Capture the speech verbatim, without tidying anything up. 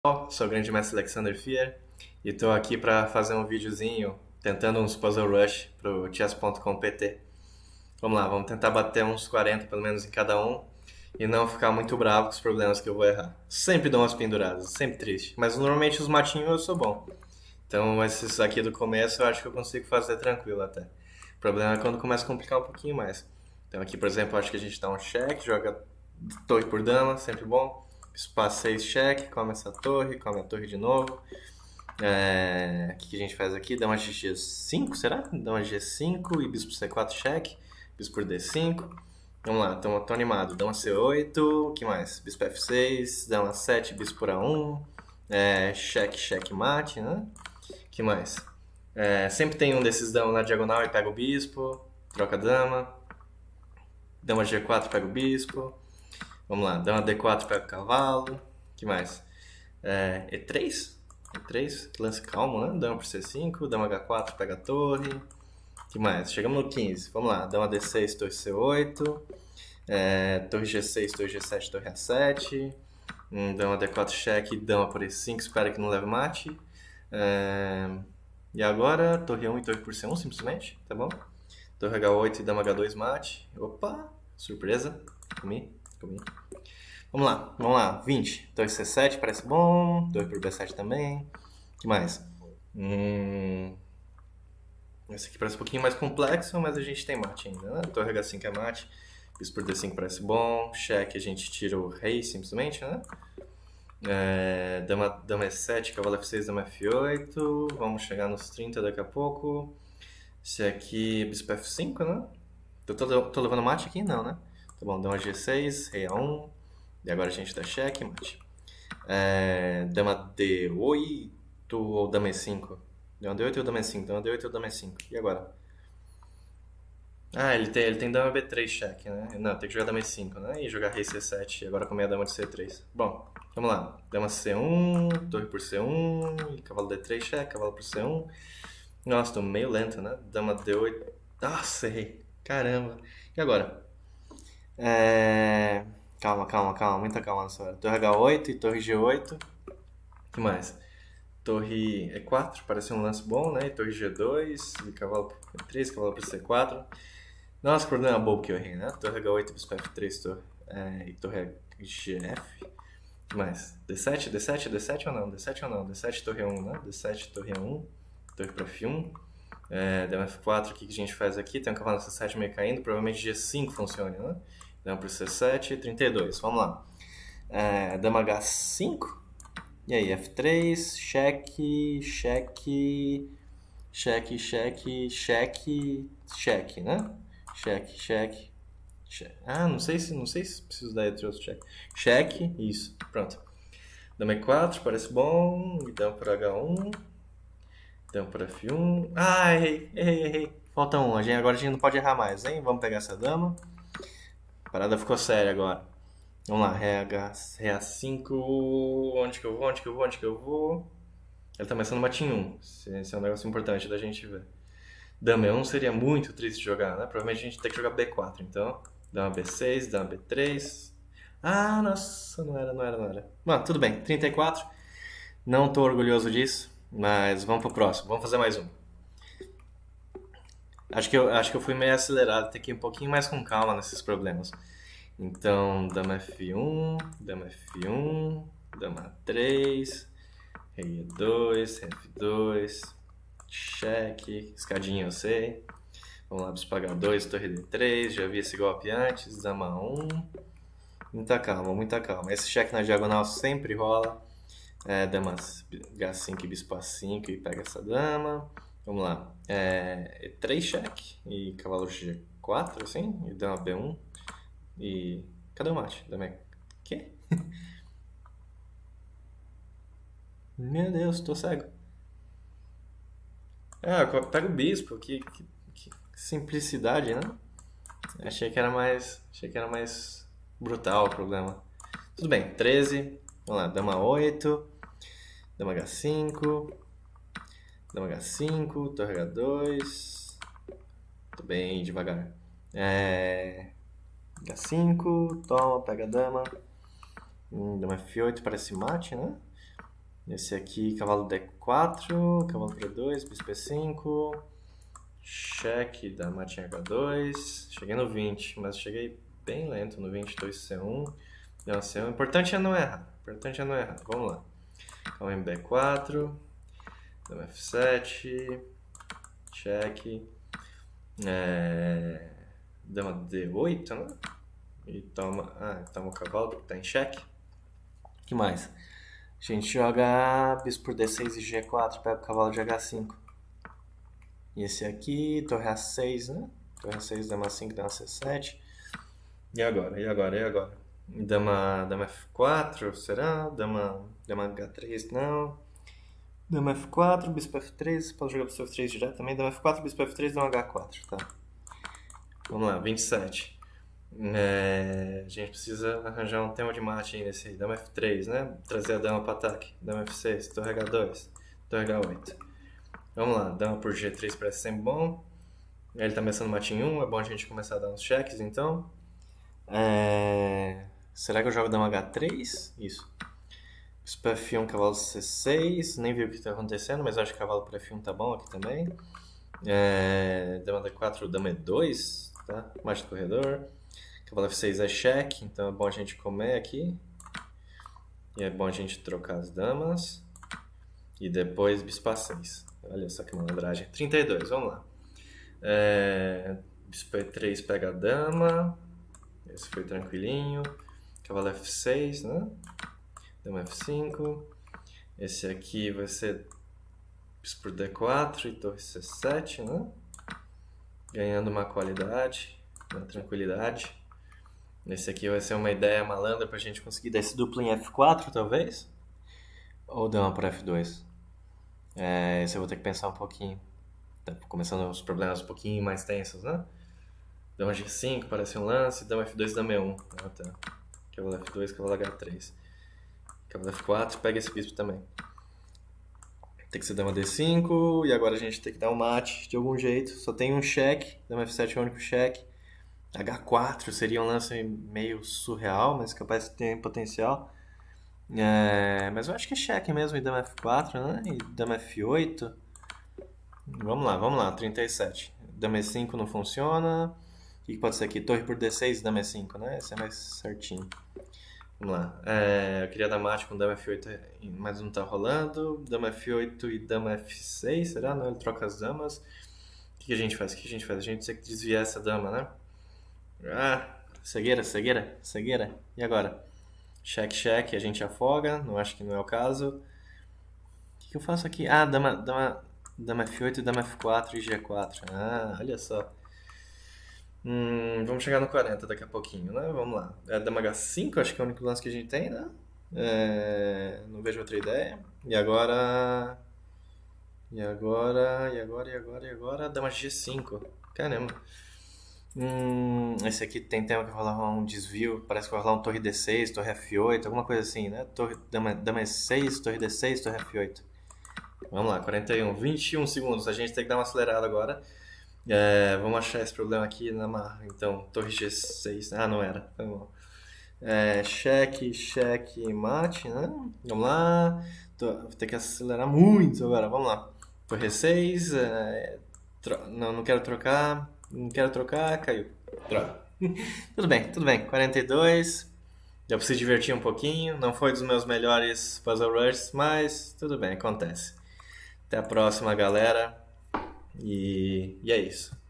Olá, sou o grande mestre Alexander Fier e estou aqui para fazer um videozinho tentando uns puzzle rush pro chess ponto com ponto pt. Vamos lá, vamos tentar bater uns quarenta pelo menos em cada um e não ficar muito bravo com os problemas que eu vou errar. Sempre dou umas penduradas, sempre triste, mas normalmente os matinhos eu sou bom. Então esses aqui do começo eu acho que eu consigo fazer tranquilo até. O problema é quando começa a complicar um pouquinho mais. Então aqui, por exemplo, eu acho que a gente dá um cheque, joga torre por dama, sempre bom. Espaço seis, cheque, come essa torre, come a torre de novo. É, o que, que a gente faz aqui? Dama de G cinco, será? Dama de G cinco e bispo C quatro, cheque. Bispo por D cinco. Vamos lá, tô, tô animado. Dama C oito, o que mais? Bispo F seis, dama sete, bispo por A um. É, cheque, cheque, mate, né? O que mais? É, sempre tem um desses dama na diagonal e pega o bispo. Troca dama. Dama G quatro, pega o bispo. Vamos lá, dama D quatro, pega o cavalo. O que mais? É, E três? E três, lance calmo, né? Dama por C cinco, dama H quatro, pega a torre. O que mais? Chegamos no quinze. Vamos lá, dama D seis, torre C oito. É, torre G seis, torre G sete, torre A sete. Hum, dama D quatro, cheque, dama por E cinco, espera que não leve mate. É, e agora, torre um e torre por C um, simplesmente, tá bom? Torre H oito e dama H dois, mate. Opa, surpresa, comi. Vamos lá, vamos lá, vinte. Torre C sete, parece bom. Torre por B sete também. O que mais? Hum... Esse aqui parece um pouquinho mais complexo, mas a gente tem mate ainda, né? Torre H cinco é mate. Bispo por D cinco parece bom. Cheque, a gente tira o rei, simplesmente, né? É... Dama, dama E sete, cavalo F seis, dama F oito. Vamos chegar nos trinta daqui a pouco. Esse aqui, bispo F cinco, né? Eu tô, tô levando mate aqui? Não, né? Tá bom, dama G seis, rei A um. E agora a gente dá cheque, mate. É, dama D oito ou dama E cinco? Dama D oito ou dama E cinco? Dama D oito ou dama E cinco? E agora? Ah, ele tem, ele tem dama B três cheque, né? Não, tem que jogar dama E cinco, né? E jogar rei C sete e agora comer a dama de C três. Bom, vamos lá. Dama C um, torre por C um, e cavalo D três cheque, cavalo por C um. Nossa, tô meio lento, né? Dama D oito. Nossa, errei. Caramba. E agora? É... Calma, calma, calma, muita calma nessa hora. Torre H oito e torre G oito. O que mais? Torre E quatro, parece um lance bom, né? E torre G dois, e cavalo E três, cavalo para C quatro. Nossa, que problema bobo que eu errei, né? Torre H oito, bispo F três, torre, é, e torre G F. O que mais? D sete, D sete, D sete ou não? D sete ou não? D sete, torre um, né? D sete, torre um, torre para F um. É, dama F quatro, o que a gente faz aqui? Tem um cavalo C sete meio caindo, provavelmente G cinco funcione, né? Dama por C sete, trinta e dois, vamos lá. É, dama H cinco. E aí, F três, cheque, cheque, cheque, cheque, cheque, cheque, né? Cheque, cheque, cheque. Ah, não sei se, não sei se preciso dar entre outros cheque. Cheque, isso, pronto. Dama E quatro, parece bom. E dama por H um. Dama por F um. Ah, errei, errei, errei. Falta um, a gente, agora a gente não pode errar mais, hein? Vamos pegar essa dama. A parada ficou séria agora. Vamos lá, ré A cinco. Onde que eu vou? Onde que eu vou? Onde que eu vou? Ele tá começando matinho um. Esse é um negócio importante da gente ver. Dama E um seria muito triste jogar, né? Provavelmente a gente tem que jogar B quatro, então. Dama B seis, dama B três. Ah, nossa, não era, não era, não era. Bom, tudo bem, trinta e quatro. Não tô orgulhoso disso, mas vamos pro próximo. Vamos fazer mais um. Acho que eu, acho que eu fui meio acelerado, tem que ir um pouquinho mais com calma nesses problemas. Então, dama F um, dama F um, dama três, rei E dois, rei F dois, cheque, escadinha eu sei. Vamos lá, bispo H dois, torre D três, já vi esse golpe antes, dama um. Muita calma, muita calma. Esse cheque na diagonal sempre rola. É, dama H cinco e bispo A cinco e pega essa dama. Vamos lá, é, E três cheque e cavalo G quatro, assim, e dama B um. E... cadê o mate? Também. Quê? Meu Deus, tô cego. Ah, pega o bispo. Que, que, que simplicidade, né? Achei que era mais... Achei que era mais brutal o problema. Tudo bem, treze. Vamos lá, dama oito. Dama H cinco. Dama H cinco. Torre H dois. Tô bem devagar. É... H cinco, toma, pega a dama. Hum, dama F oito parece mate, né? Esse aqui, cavalo D quatro, cavalo P dois, bispo E cinco, cheque, dama tinha H dois, cheguei no vinte, mas cheguei bem lento no vinte, dois C um, dama C um, o importante é não errar, o importante é não errar, vamos lá. Cavalo em B quatro, dama F sete, cheque, é, dama D oito, né? E toma, ah, toma o cavalo que está em cheque. O que mais? A gente joga bispo por D seis e G quatro, pega o cavalo de H cinco. E esse aqui, torre A seis, né? Torre A seis, dama cinco, dama C sete. E agora? E agora? E agora? Dama, dama F quatro, será? Dama, dama H três, não. Dama F quatro, bispo F três, pode jogar bispo F três direto também. Dama F quatro, bispo F três, dama H quatro, tá? Vamos lá, vinte e sete. É, a gente precisa arranjar um tema de mate aí nesse aí. Dama F três, né? Trazer a dama para ataque. Dama F seis, torre H dois, torre H oito. Vamos lá, dama por G três parece sempre bom. Ele tá começando mate em um, é bom a gente começar a dar uns cheques então. É... Será que eu jogo dama H três? Isso. Bispo F um, cavalo C seis. Nem vi o que está acontecendo, mas acho que cavalo para F um tá bom aqui também. É... Dama D quatro, dama E dois, tá? Mate do corredor. Cavalo F seis é cheque, então é bom a gente comer aqui. E é bom a gente trocar as damas. E depois bispo A seis. Olha só que malandragem. trinta e dois, vamos lá. É... Bispo E três pega a dama. Esse foi tranquilinho. Cavalo F seis, né? Dama F cinco. Esse aqui vai ser bispo por D quatro e torre C sete, né? Ganhando uma qualidade, uma tranquilidade. Esse aqui vai ser uma ideia malandra pra gente conseguir dar esse duplo em F quatro, talvez? Ou dama para F dois? É, esse eu vou ter que pensar um pouquinho. Tá começando os problemas um pouquinho mais tensos, né? Dama G cinco, parece um lance. Dama F dois, dama E um. Ah, tá. Cavalo F dois, cavalo H três. Cavalo F quatro, pega esse bispo também. Tem que ser dama D cinco. E agora a gente tem que dar um mate de algum jeito. Só tem um cheque. Dama F sete é o único cheque. H quatro seria um lance meio surreal, mas capaz de ter potencial. É, mas eu acho que é cheque mesmo e dama F quatro, né? E dama F oito. Vamos lá, vamos lá, trinta e sete. Dama E cinco não funciona. O que pode ser aqui? Torre por D seis e dama E cinco, né? Esse é mais certinho. Vamos lá. É, eu queria dar mate com dama F oito, mas não tá rolando. Dama F oito e dama F seis, será? Não, ele troca as damas. O que a gente faz? O que a gente faz? A gente tem que desviar essa dama, né? Ah, cegueira, cegueira, cegueira. E agora? Cheque, cheque, a gente afoga. Não acho que não é o caso. O que, que eu faço aqui? Ah, dama, dama, dama F oito e dama F quatro e G quatro. Ah, olha só. Hum, vamos chegar no quarenta daqui a pouquinho, né? Vamos lá. É dama H cinco, acho que é o único lance que a gente tem, né? É, não vejo outra ideia. E agora... E agora... E agora, e agora, e agora... Dama G cinco. Caramba. Hum, esse aqui tem tema que vai rolar um desvio, parece que vai rolar um torre D seis, torre F oito, alguma coisa assim, né? Torre, dama, dama E seis, torre D seis, torre F oito. Vamos lá, quarenta e um, vinte e um segundos, a gente tem que dar uma acelerada agora. É, vamos achar esse problema aqui na marra. Então, torre G seis, ah, não era, foi mal. É, cheque, cheque, mate, né? Vamos lá, Tô, vou ter que acelerar muito agora, vamos lá. Torre E seis, é, tro... não, não quero trocar. Não quero trocar, caiu. Droga. Tudo bem, tudo bem. quarenta e dois. Já preciso divertir um pouquinho. Não foi dos meus melhores puzzle rushes, mas tudo bem, acontece. Até a próxima, galera. E, e é isso.